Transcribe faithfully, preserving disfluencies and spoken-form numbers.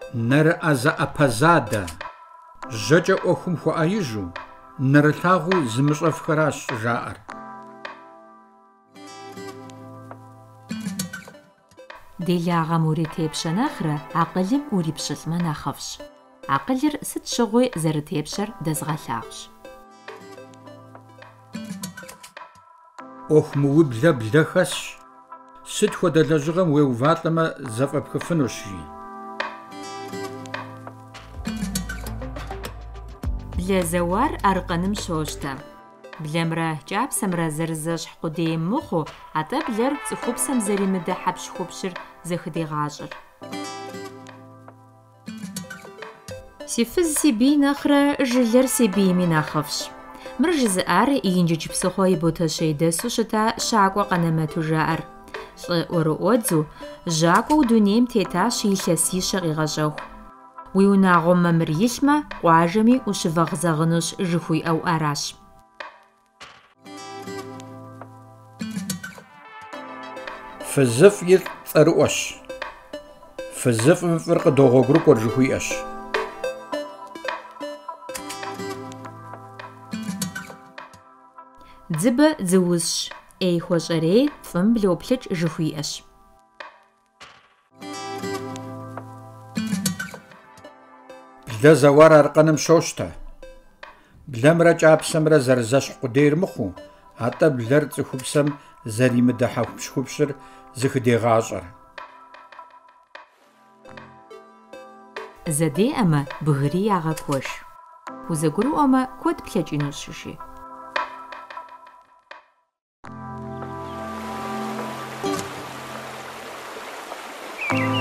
Нэрыӏэ зэӏэпэзадэ, жьэкӏэ ӏуэхум хуэӏэижу, нэрылъагъуу зымыщӏэфхэращ жаӏэр. Делагъэм уритепщэ нэхърэ, акъылым урипщылӏмэ нэхъыфӏщ. Акъылыр сыт щыгъуи зэрытепщэр дэзгъэлъагъущ. Ӏуэхумыублэ блэ хэсщ. Сыт хуэдэ лэжьыгъэм уеувалӏэмэ зэфӏэпхыфынущ, жи. Блэ зэуар аркъыным щощтэ. Блэмрэ кӏапсэмрэ зэрызэщхь къудейм мыхъуу, атӏэ блэр цӏыхупсэм зэримыдэ хьэпщхупщыр зэхыдегъащӏэр. Си фыз си бий нэхърэ жылэр си бийми нэхъыфӏщ. Мыр жызыӏар инджыкӏ псыхъуэ и ботэщей дэсу щыта щакӏуэ къэнэмэту жаӏэр. Лӏы ӏуэрыӏуэдзу, жьакӏуэу дунейм тетащ илъэсищэ къигъэщӏэху. Уи унагъуэм мэмыр илъмэ, къуажэми ущывэгъзэгъынущ жыхуиӏэу аращ. ФызыфӀ итӀ цӀэрыӀуэщ. ФызыфӀым фӀыр къыдогъуэгурыкӀуэр жыхуиӏэщ. Дзыбэ дзыузщ. Ӏей хуэщӏэрей фӀым блоплъыкӏ жыхуиӏэщ. Блэ зэуар аркъыным щощтэ. Блэмрэ кӀапсэмрэ зэрызэщхь къудейр мыхъуу, атӏэ блэр цӏыхупсэм зэримыдэ хьэпщхупщыр зыхыдегъащӏэр. Зэдеӏэмэ, бгыри ягъэкуэж. Узэгурыӏуэмэ, куэд плъэкӏынущ, жи. Thank you.